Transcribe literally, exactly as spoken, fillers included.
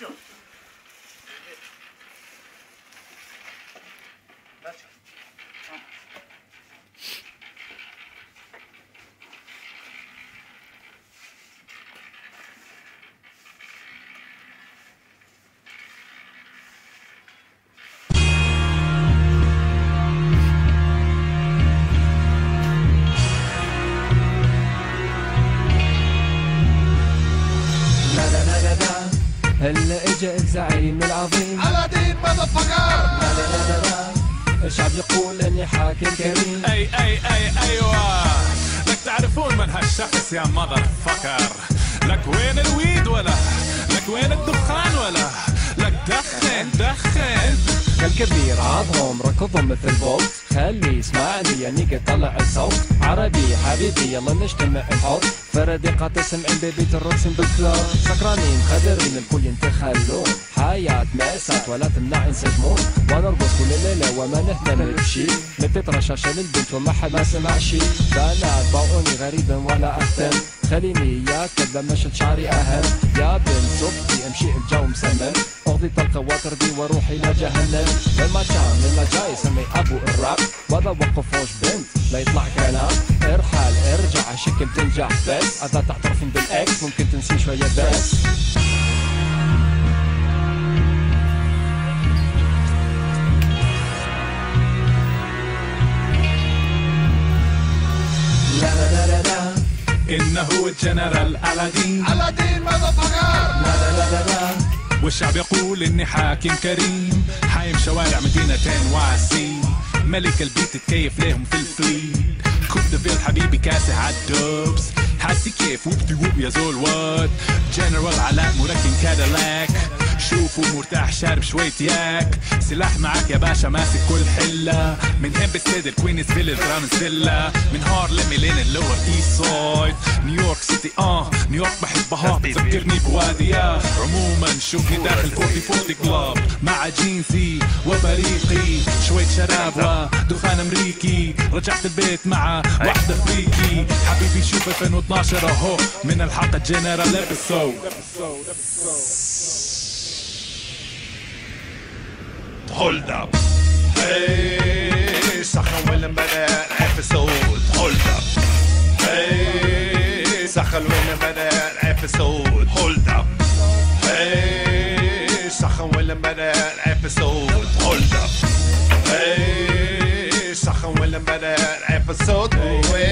Action. هلا اجا الزعيم العظيم ألادين مذفقر. لا لا لا لا الشعب يقول اني حاكم كريم. اي اي اي ايوه لك تعرفون من هالشخص يا مذر فكر. لك وين الويد ولا لك وين الدخان ولا لك دخن دخن. كالكبير عضهم ركضهم مثل بولت. خلي يسمعني يعني قد طلع الصوت. عربي حبيبي يلا نجتمع نحط فردقات سمعين ببيت الرقص بالكلاب. سكرانين خدرين الكل ينتخلون. حياة مأساة ولا تمنع ينسجمون. ونرقص كل ليلة وما نهتم بشي. نبتت رشاشة للبنت وما حد ما سمع شي. بنات باعوني غريبا ولا أهتم. خليني ياك لما شد شعري أهم. يا بنت صبتي امشي الجو مسمم. اغضي طلقة وترضي واروح الى جهنم. لما كان لما جاي سمي ابو الراب. وذا وقفوش بنت لا يطلع كلام. ارحل ارجع شكل تنجح بس. اذا تعترفين بالاكس ممكن تنسي شوية بس. لا لا لا لا لا انه الجنرال ألادين. ألادين مذفقر. لا لا لا لا لا والشعب يقول اني حاكم كريم. حايم شوارع مدينتين واسي. ملك البيت تكيف ليهم في الفليد. كوب دفيل حبيبي كاسح عالدوبس. حاسي كيف وبتي وب يا زول وات. جنرال علاء مركن كاديلاك. شوفوا مرتاح شارب شوية ياك. سلاح معاك يا باشا ماسك كل حلة. من هيمب ستيد الكوينز فيلز رامزيلا. من هارلم لين اللور ايست سايد. نيويورك سيتي اه نيويورك بحبها بتذكرني بوادية. عموما شوفني داخل فورتي فورتي كلاب. مع جينزي وبريقي. شوية شراب ودخان امريكي. رجعت البيت مع واحدة فريكي. حبيبي شوف ألفين واثناشر اهو من الحلقة جنرال ابيسود. Hold up. Hey, سخن وين بدأ الابيسود. Hold up. Hey, سخن وين بدأ الابيسود. Hold up. Hey, سخن وين بدأ الابيسود. Hold up. Hey, سخن وين بدأ الابيسود.